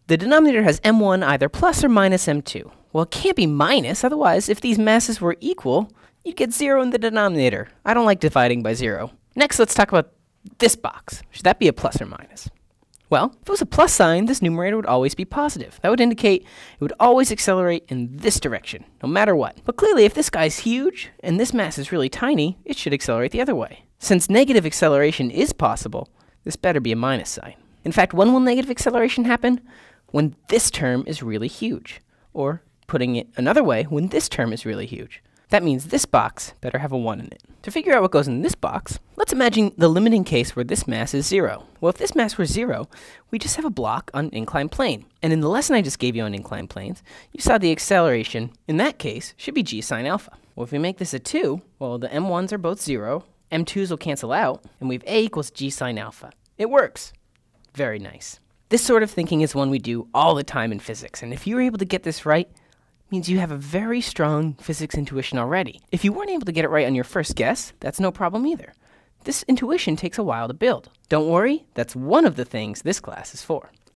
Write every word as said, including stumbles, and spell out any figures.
The denominator has m one either plus or minus m two. Well, it can't be minus, otherwise, if these masses were equal, you'd get zero in the denominator. I don't like dividing by zero. Next, let's talk about this box. Should that be a plus or minus? Well, if it was a plus sign, this numerator would always be positive. That would indicate it would always accelerate in this direction, no matter what. But clearly, if this guy's huge and this mass is really tiny, it should accelerate the other way. Since negative acceleration is possible, this better be a minus sign. In fact, when will negative acceleration happen? When this term is really huge. Or, putting it another way, when this term is really huge. That means this box better have a one in it. To figure out what goes in this box, let's imagine the limiting case where this mass is zero. Well, if this mass were zero, we just have a block on an inclined plane. And in the lesson I just gave you on inclined planes, you saw the acceleration, in that case, should be g sine alpha. Well, if we make this a two, well, the m ones are both zero, m twos will cancel out, and we have a equals g sine alpha. It works. Very nice. This sort of thinking is one we do all the time in physics, and if you were able to get this right, means you have a very strong physics intuition already. If you weren't able to get it right on your first guess, that's no problem either. This intuition takes a while to build. Don't worry, that's one of the things this class is for.